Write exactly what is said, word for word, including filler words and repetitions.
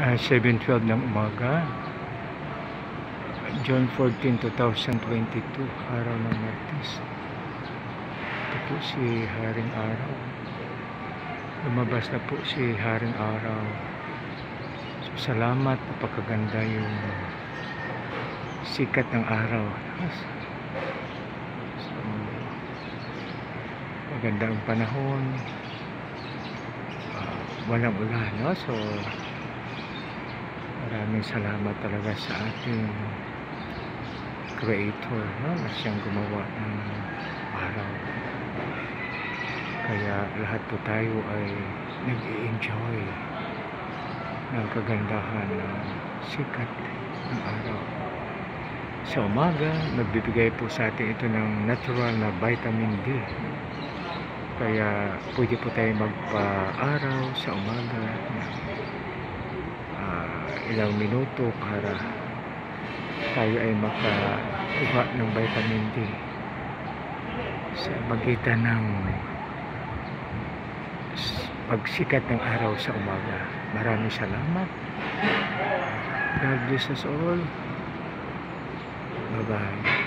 uh, seven twelve ng umaga, June fourteen, two thousand twenty-two, araw ng Martes. Ito po si Haring Araw. Lumabas na po si Haring Araw. So, salamat, napakaganda yung sikat ng araw. So, maganda ang panahon, uh, walang ulan, no? So maraming salamat talaga sa ating creator, no? Na siyang gumawa ng araw, kaya lahat po tayo ay nag-i-enjoy ng kagandahan ng sikat ng araw. Sa umaga, nagbibigay po sa atin ito ng natural na vitamin D, kaya pwede po tayo magpa-araw sa umaga uh, ilang minuto para tayo ay makakuha ng vitamin D sa magitan ng pagsikat ng araw sa umaga. Maraming salamat. God bless us all. Bye bye.